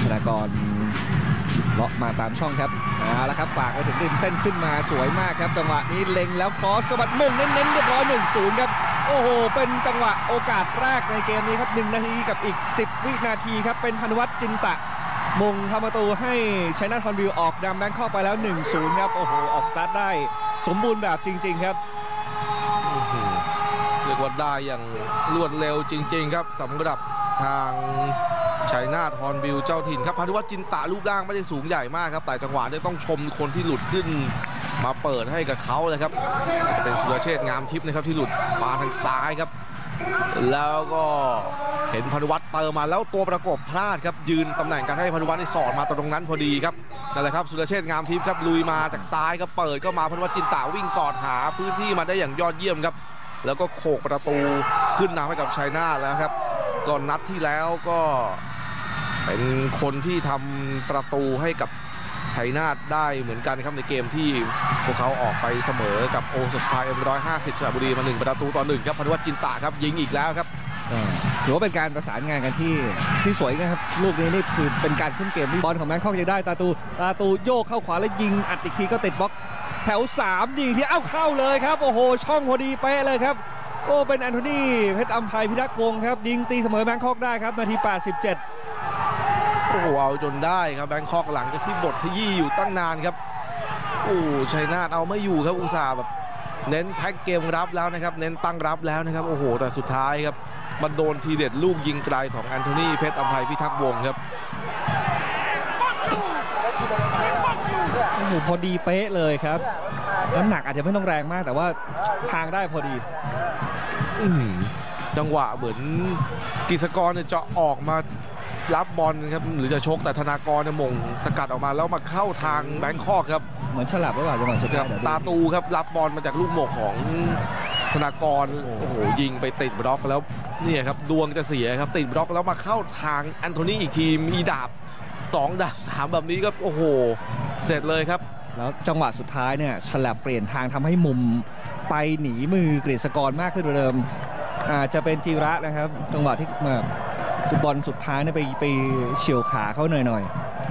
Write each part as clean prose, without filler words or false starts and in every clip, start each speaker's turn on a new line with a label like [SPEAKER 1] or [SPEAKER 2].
[SPEAKER 1] ธนากรเลาะมาตามช่องครับเอาละครับฝากไปถึงริมเส้นขึ้นมาสวยมากครับจังหวะนี้เล็งแล้วครอสก็บัดมุ่งเน้นๆเรียบร้อย 1-0 ครับโอ้โหเป็นจังหวะโอกาสแรกในเกมนี้ครับ1 นาทีกับอีก10 วินาทีครับเป็นพานุวัฒน์จินตะมงทำประตูให้ชัยนาท ฮอนบิลออกนำแบงคอกไปแล้ว 1-0 ครับโอ้โหออกสตาร์ทได้สมบูรณ์แบบจริงๆครับ
[SPEAKER 2] เรียกว่าได้อย่างรวดเร็วจริงๆครับสำหรับทางชัยนาท ฮอนบิลเจ้าถิ่นครับพานุวัฒน์จินตะรูปร่างไม่ได้สูงใหญ่มากครับแต่จังหวะนี้ต้องชมคนที่หลุดขึ้นมาเปิดให้กับเขาเลยครับเป็นสุรเชษฐ์งามทิพย์นะครับที่หลุดมาทางซ้ายครับแล้วก็เห็นพานุวัฒน์เติมมาแล้วตัวประกบพลาดครับยืนตำแหน่งการให้พานุวัฒน์สอดมาตรงนั้นพอดีครับนั่นแหละครับสุรเชษฐ์งามทิพย์ครับลุยมาจากซ้ายครับเปิดก็มาพานุวัฒน์จินตะวิ่งสอดหาพื้นที่มาได้อย่างยอดเยี่ยมครับแล้วก็โขกประตูขึ้นนำให้กับชัยนาทแล้วครับก่อนนัดที่แล้วก็เป็นคนที่ทำประตูให้กับชัยนาทได้เหมือนกันครับในเกมที่พวกเขาออกไปเสมอกับโอสปาM150สระบุรีมา1-1ครับพานุวัฒน์จินตะครับยิงอีกแล้วครับ
[SPEAKER 1] ถือว่าเป็นการประสานงานกันที่สวยนะครับลูกนี้นี่คือเป็นการขึ้นเกมบอลของแบงคอกยังได้ตาตูโยกเข้าขวาแล้วยิงอัดอีกทีก็ติดบล็อกแถว3ยิงที่เข้าเลยครับโอ้โหช่องพอดีเป๊ะเลยครับโอ้เป็นแอนโทนีเพชรอัมไพพิทักษ์วงศ์ครับยิงตีเสมอแบงคอกได้ครับนาที87
[SPEAKER 2] โอ้โหเอาจนได้ครับแบงคอกหลังจากที่บทขยี้อยู่ตั้งนานครับโอ้ชัยนาทเอาไม่อยู่ครับอุตส่าห์แบบเน้นแพ็คเกมรับแล้วนะครับเน้นตั้งรับแล้วนะครับโอ้โหแต่สุดท้ายครับมันโดนทีเด็ดลูกยิงไกลของแอนโทนีเพชรอัมไพพิทักษ์วงศ์ครับ
[SPEAKER 1] โอ้โหพอดีเป๊ะเลยครับน้ำหนักอาจจะไม่ต้องแรงมากแต่ว่าทางได้พอดี
[SPEAKER 2] จังหวะเหมือนกฤษกรจะออกมารับบอลครับหรือจะชกแต่ธนากรมงสกัดออกมาแล้วมาเข้าทางแบงคอกครับ
[SPEAKER 1] เหมือนฉลับหรือเปล่าจังหวะสุดท้าย
[SPEAKER 2] ตาตูครับรับบอลมาจากลูกหม่งของธนากรโอ้โหยิงไปติดบล็อกแล้วเนี่ยครับดวงจะเสียครับติดบล็อกแล้วมาเข้าทางแอนโทนีอีกทีมีดาบ2 ดาบ 3แบบนี้ก็โอ้โหเสร็จเลยครับ
[SPEAKER 1] แล้วจังหวะสุดท้ายเนี่ยฉลับเปลี่ยนทางทำให้มุมไปหนีมือกฤษกรมากขึ้นกว่าเดิมจะเป็นจีระนะครับจังหวะที่ฟุตบอลสุดท้ายเนี่ยไปเฉี่ยวขาเขาหน่อย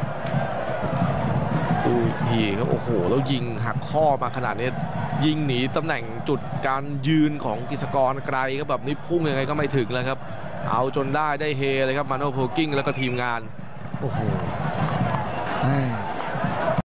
[SPEAKER 2] ดูดีครับโอ้โหแล้วยิงหักข้อมาขนาดนี้ยิงหนีตำแหน่งจุดการยืนของกฤษกรไกลก็แบบนี้พุ่งยังไงก็ไม่ถึงแล้วครับเอาจนได้เฮเลยครับมาโนโพกิ้งแล้วก็ทีมงาน
[SPEAKER 1] โอ้โห